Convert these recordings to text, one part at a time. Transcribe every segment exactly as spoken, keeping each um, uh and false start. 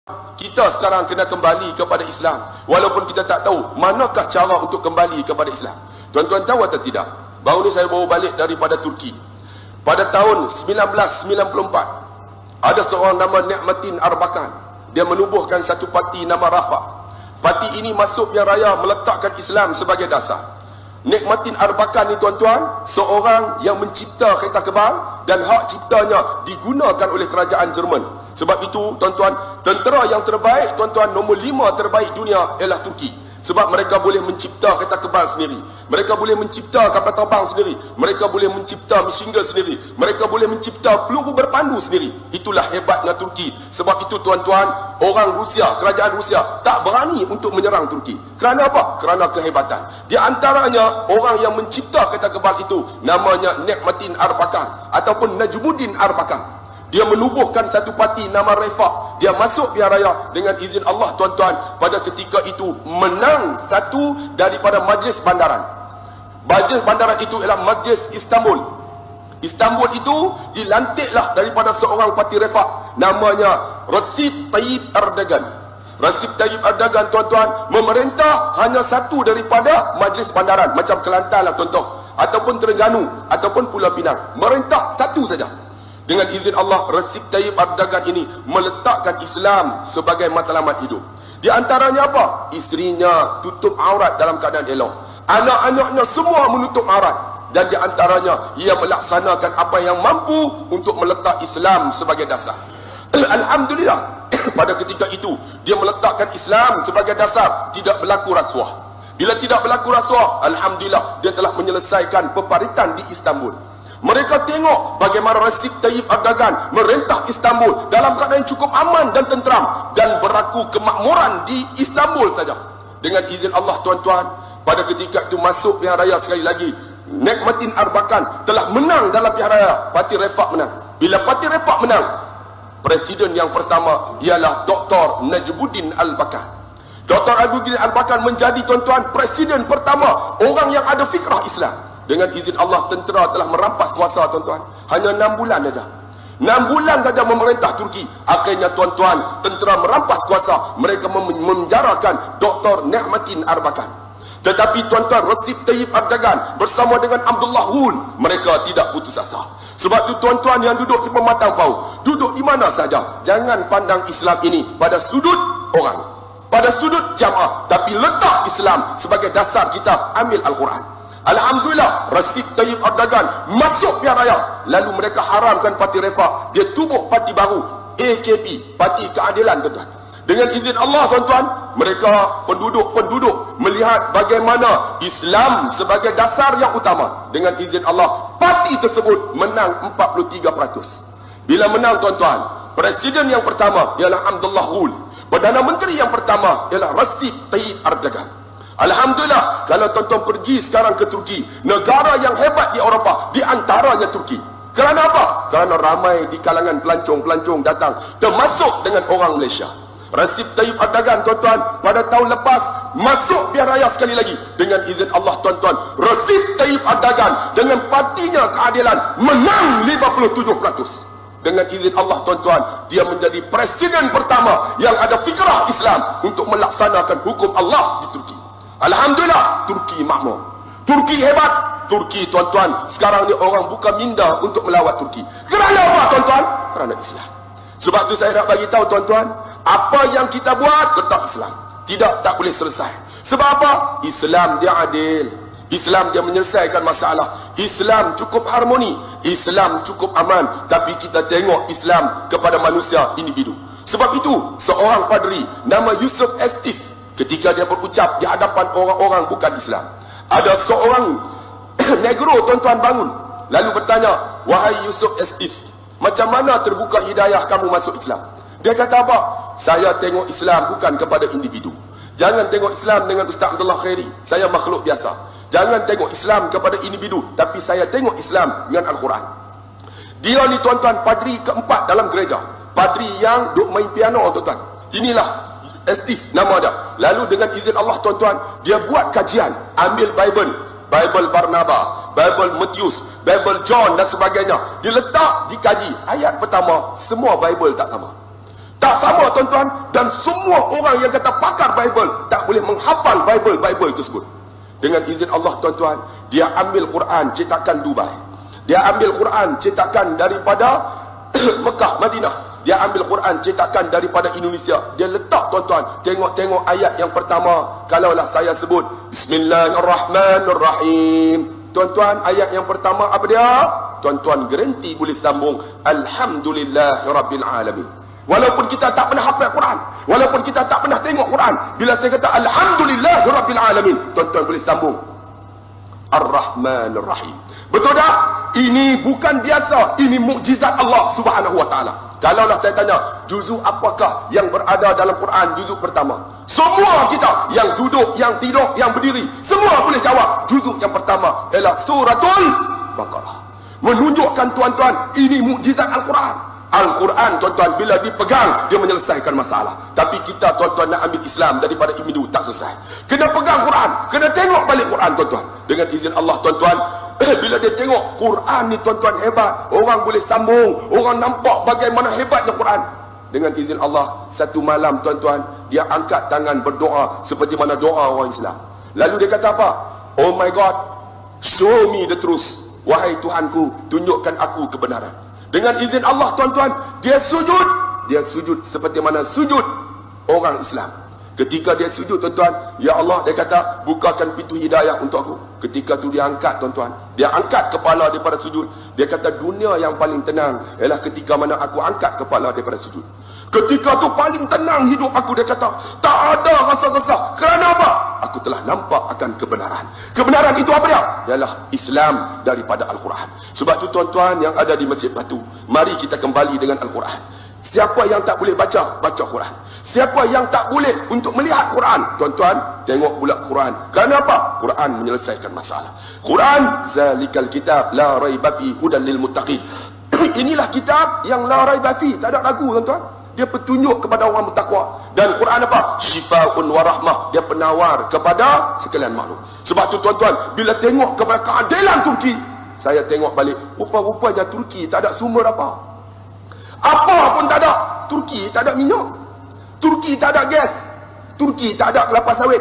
Kita sekarang kena kembali kepada Islam, walaupun kita tak tahu manakah cara untuk kembali kepada Islam. Tuan-tuan tahu atau tidak, baru ni saya baru balik daripada Turki. Pada tahun seribu sembilan ratus sembilan puluh empat, ada seorang nama Ni'matin Arbakan. Dia menubuhkan satu parti nama Rafa. Parti ini masuk pilihan raya meletakkan Islam sebagai dasar. Ni'matin Arbakan ni tuan-tuan, seorang yang mencipta kereta kebal, dan hak ciptanya digunakan oleh kerajaan Jerman. Sebab itu tuan-tuan, tentera yang terbaik tuan-tuan, nombor lima terbaik dunia ialah Turki. Sebab mereka boleh mencipta kereta kebal sendiri, mereka boleh mencipta kapal terbang sendiri, mereka boleh mencipta machine gun sendiri, mereka boleh mencipta peluru berpandu sendiri. Itulah hebatnya Turki. Sebab itu tuan-tuan, orang Rusia, kerajaan Rusia tak berani untuk menyerang Turki. Kerana apa? Kerana kehebatan. Di antaranya orang yang mencipta kereta kebal itu namanya Ni'matin Arbakan ataupun Najmuddin Arbakan. Dia menubuhkan satu parti nama Refah. Dia masuk pilihan raya dengan izin Allah tuan-tuan. Pada ketika itu menang satu daripada majlis bandaran. Majlis bandaran itu ialah Majlis Istanbul. Istanbul itu dilantiklah daripada seorang parti Refah, namanya Recep Tayyip Erdogan. Recep Tayyip Erdogan tuan-tuan memerintah hanya satu daripada majlis bandaran, macam Kelantan lah tuan-tuan, ataupun Terengganu, ataupun Pulau Pinang. Merintah satu saja. Dengan izin Allah, Recep Tayyip Erdogan ini meletakkan Islam sebagai matlamat hidup. Di antaranya apa? Isterinya tutup aurat dalam keadaan elok. Anak-anaknya semua menutup aurat. Dan di antaranya, ia melaksanakan apa yang mampu untuk meletak Islam sebagai dasar. Alhamdulillah, pada ketika itu, dia meletakkan Islam sebagai dasar, tidak berlaku rasuah. Bila tidak berlaku rasuah, Alhamdulillah, dia telah menyelesaikan peparitan di Istanbul. Mereka tengok bagaimana Recep Tayyip Erdogan merentah Istanbul dalam keadaan cukup aman dan tenteram, dan berlaku kemakmuran di Istanbul saja. Dengan izin Allah tuan-tuan, pada ketika itu masuk pilihan raya sekali lagi. Ni'matin Arbakan telah menang dalam pilihan raya. Parti Refah menang. Bila Parti Refah menang, presiden yang pertama ialah Doktor Najmuddin Arbakan. Doktor Najmuddin Arbakan menjadi tuan-tuan presiden pertama orang yang ada fikrah Islam. Dengan izin Allah, tentera telah merampas kuasa tuan-tuan. Hanya enam bulan saja. enam bulan saja memerintah Turki. Akhirnya tuan-tuan, tentera merampas kuasa. Mereka mem memenjarakan Doktor Ni'matin Arbakan. Tetapi tuan-tuan, Recep Tayyip Erdogan bersama dengan Abdullah Gül, mereka tidak putus asa. Sebab itu tuan-tuan yang duduk di pematang pau, duduk di mana saja, jangan pandang Islam ini pada sudut orang, pada sudut jamaah, tapi letak Islam sebagai dasar kita ambil Al-Quran. Alhamdulillah, Recep Tayyip Erdogan masuk pilihan raya. Lalu mereka haramkan Parti Refah. Dia tubuh parti baru, A K P, Parti Keadilan tuan-tuan. Dengan izin Allah tuan-tuan, mereka penduduk-penduduk melihat bagaimana Islam sebagai dasar yang utama. Dengan izin Allah, parti tersebut menang empat puluh tiga peratus. Bila menang tuan-tuan, presiden yang pertama ialah Abdullah Gül. Perdana Menteri yang pertama ialah Recep Tayyip Erdogan. Alhamdulillah, kalau tuan-tuan pergi sekarang ke Turki, negara yang hebat di Eropah, di antaranya Turki. Kerana apa? Kerana ramai di kalangan pelancong-pelancong datang, termasuk dengan orang Malaysia. Recep Tayyip Erdogan tuan-tuan, pada tahun lepas masuk pilihan raya sekali lagi. Dengan izin Allah tuan-tuan, Recep Tayyip Erdogan dengan partinya Keadilan menang lima puluh tujuh peratus. Dengan izin Allah tuan-tuan, dia menjadi presiden pertama yang ada fikrah Islam untuk melaksanakan hukum Allah di Turki. Alhamdulillah, Turki makmur. Turki hebat. Turki tuan-tuan, sekarang ni orang buka minda untuk melawat Turki. Kerana apa tuan-tuan? Kerana Islam. Sebab tu saya nak bagi tahu tuan-tuan, apa yang kita buat tetap Islam. Tidak, tak boleh selesai. Sebab apa? Islam dia adil. Islam dia menyelesaikan masalah. Islam cukup harmoni. Islam cukup aman. Tapi kita tengok Islam kepada manusia individu. Sebab itu, seorang padri nama Yusuf Estes, ketika dia berucap di hadapan orang-orang bukan Islam, ada seorang negro tuan-tuan bangun, lalu bertanya, wahai Yusuf Estes, macam mana terbuka hidayah kamu masuk Islam? Dia kata apa? Saya tengok Islam bukan kepada individu. Jangan tengok Islam dengan Ustaz Abdullah Khairi, saya makhluk biasa. Jangan tengok Islam kepada individu, tapi saya tengok Islam dengan Al-Quran. Dia ni tuan-tuan padri keempat dalam gereja, padri yang duk main piano tuan-tuan. Inilah Estes nama dia. Lalu dengan izin Allah tuan-tuan, dia buat kajian, ambil Bible, Bible Barnaba, Bible Matius, Bible John dan sebagainya. Dia letak, dikaji. Ayat pertama, semua Bible tak sama. Tak sama tuan-tuan. Dan semua orang yang kata pakar Bible tak boleh menghafal Bible Bible tersebut. Dengan izin Allah tuan-tuan, dia ambil Quran cetakan Dubai, dia ambil Quran cetakan daripada Mekah, Madinah, dia ambil Quran cetakan daripada Indonesia. Dia letak tuan-tuan, tengok-tengok ayat yang pertama. Kalaulah saya sebut Bismillahirrahmanirrahim, tuan-tuan, ayat yang pertama apa dia? Tuan-tuan garanti boleh sambung Alhamdulillahirabbil alamin. Walaupun kita tak pernah hafal Quran, walaupun kita tak pernah tengok Quran, bila saya kata Alhamdulillahirabbil alamin, tuan-tuan boleh sambung Ar-Rahmanir Rahim. Betul tak? Ini bukan biasa, ini mukjizat Allah Subhanahu wa taala. Kalaulah saya tanya, juzuk apakah yang berada dalam Quran juzuk pertama? Semua kita yang duduk, yang tidur, yang berdiri, semua boleh jawab. Juzuk yang pertama ialah suratul Baqarah. Menunjukkan tuan-tuan, ini mukjizat Al-Quran. Al-Quran tuan-tuan bila dipegang dia menyelesaikan masalah. Tapi kita tuan-tuan nak ambil Islam daripada individu tak selesai. Kena pegang Quran, kena tengok balik Quran tuan-tuan. Dengan izin Allah tuan-tuan, bila dia tengok Quran ni tuan-tuan hebat, orang boleh sambung, orang nampak bagaimana hebatnya Quran. Dengan izin Allah, satu malam tuan-tuan, dia angkat tangan berdoa seperti mana doa orang Islam. Lalu dia kata apa? Oh my God, show me the truth. Wahai Tuhanku, tunjukkan aku kebenaran. Dengan izin Allah tuan-tuan, dia sujud. Dia sujud seperti mana sujud orang Islam. Ketika dia sujud tuan-tuan, ya Allah, dia kata, bukakan pintu hidayah untuk aku. Ketika tu dia angkat tuan-tuan, dia angkat kepala daripada sujud. Dia kata dunia yang paling tenang ialah ketika mana aku angkat kepala daripada sujud. Ketika tu paling tenang hidup aku, dia kata, tak ada rasa-rasa. Kerana apa? Aku telah nampak akan kebenaran. Kebenaran itu apa dia? Ialah Islam daripada Al-Quran. Sebab tu tuan-tuan yang ada di Masjid Batu, mari kita kembali dengan Al-Quran. Siapa yang tak boleh baca, baca Quran. Siapa yang tak boleh untuk melihat Quran, tuan-tuan, tengok pula Quran. Kenapa? Quran menyelesaikan masalah. Quran, zalikal kitab la raiba fi hudan lil muttaqin. Inilah kitab yang la raiba fi, tak ada ragu tuan-tuan. Dia petunjuk kepada orang bertakwa. Dan Quran apa? Syifaun wa rahmah. Dia penawar kepada sekalian makhluk. Sebab tu tuan-tuan, bila tengok kepada keadilan Turki, saya tengok balik, rupa-rupanya Turki tak ada sumber apa. Apa pun tak ada. Turki tak ada minyak. Turki tak ada gas. Turki tak ada kelapa sawit.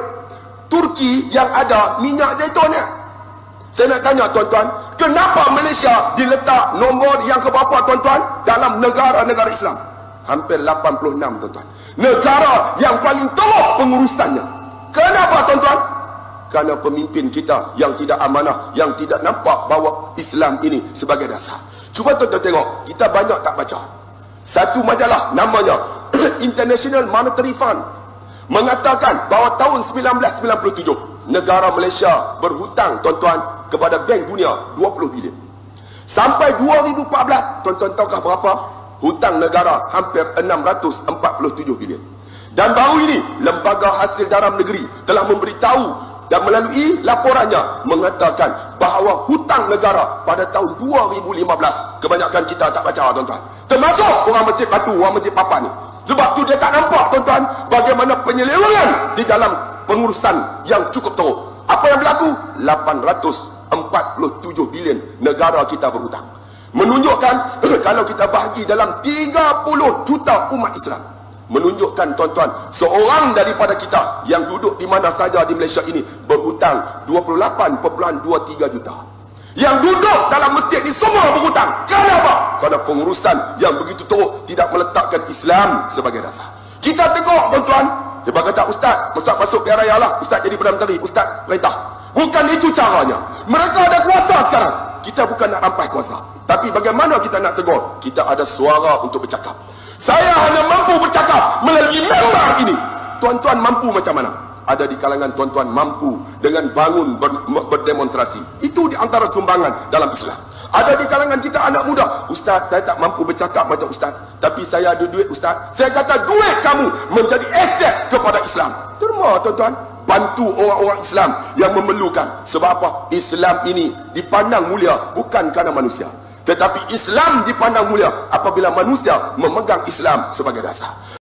Turki yang ada minyak zaitunnya. Saya nak tanya tuan-tuan, kenapa Malaysia diletak nombor yang keberapa tuan-tuan dalam negara-negara Islam? Hampir lapan puluh enam tuan-tuan. Negara yang paling teruk pengurusannya. Kenapa tuan-tuan? Kerana pemimpin kita yang tidak amanah, yang tidak nampak bahawa Islam ini sebagai dasar. Cuba tuan-tuan tengok, kita banyak tak baca. Satu majalah namanya International Monetary Fund mengatakan bahawa tahun seribu sembilan ratus sembilan puluh tujuh negara Malaysia berhutang tuan-tuan kepada Bank Dunia dua puluh bilion. Sampai dua ribu empat belas, tuan-tuan tahukah berapa? Hutang negara hampir enam ratus empat puluh tujuh bilion. Dan baru ini Lembaga Hasil Dalam Negeri telah memberitahu dan melalui laporannya mengatakan bahawa hutang negara pada tahun dua ribu lima belas, kebanyakan kita tak baca tuan-tuan, termasuk orang Masjid Batu, orang Masjid Papan ni. Sebab tu dia tak nampak tuan-tuan bagaimana penyelewengan di dalam pengurusan yang cukup teruk. Apa yang berlaku? lapan ratus empat puluh tujuh bilion negara kita berhutang. Menunjukkan kalau kita bahagi dalam tiga puluh juta umat Islam, menunjukkan tuan-tuan, seorang daripada kita yang duduk di mana saja di Malaysia ini berhutang dua puluh lapan perpuluhan dua tiga juta. Yang duduk dalam masjid ni semua berhutang. Kenapa? Kerana pengurusan yang begitu teruk tidak meletakkan Islam sebagai dasar. Kita tengok tuan-tuan, dia kata ustaz, ustaz masuk pilihan raya lah, ustaz jadi Perdana Menteri, ustaz perintah. Bukan itu caranya. Mereka ada kuasa sekarang. Kita bukan nak rampai kuasa. Tapi bagaimana kita nak tegur? Kita ada suara untuk bercakap. Saya hanya mampu bercakap melalui member ini. Tuan-tuan mampu macam mana? Ada di kalangan tuan-tuan mampu dengan bangun ber, berdemonstrasi. Itu di antara sumbangan dalam Islam. Ada di kalangan kita anak muda, ustaz, saya tak mampu bercakap macam ustaz, tapi saya ada duit ustaz. Saya kata duit kamu menjadi aset kepada Islam. Terima tuan-tuan, bantu orang-orang Islam yang memerlukan. Sebab apa? Islam ini dipandang mulia bukan kerana manusia, tetapi Islam dipandang mulia apabila manusia memegang Islam sebagai dasar.